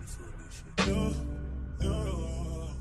Yeah, yeah.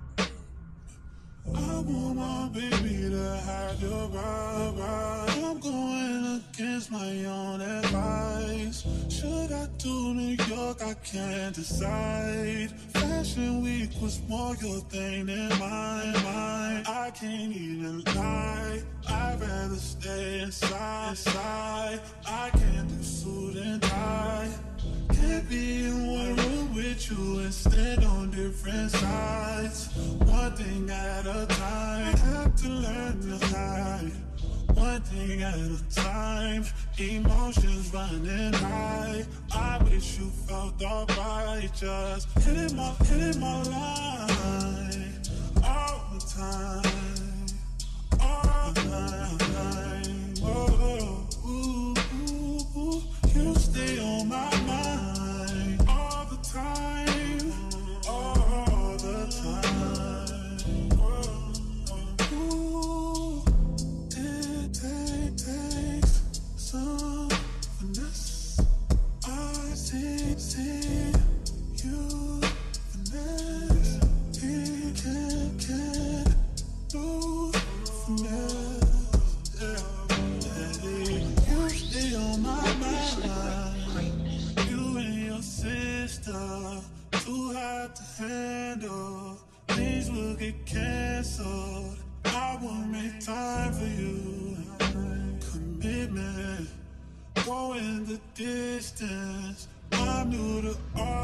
I want my baby to have your vibe. I'm going against my own advice. Should I do New York? I can't decide. Fashion week was more your thing than mine. I can't even lie. I'd rather stay inside. I can't do suit and tie. Can't be in one room with you and stand on different sides. One thing at a time, have to learn to hide. One thing at a time, emotions running high. I wish you felt alright, just hitting my line all the time, all the time. Oh, ooh, ooh, you stay on my mind all the time, all the time. Ooh, it takes some finesse. I see you finesse. He can't do finesse. Yeah. You stay on my mind. You and your sister, too hard to handle. Things will get canceled. I won't make time for you. Commitment, going the distance. I'm new to all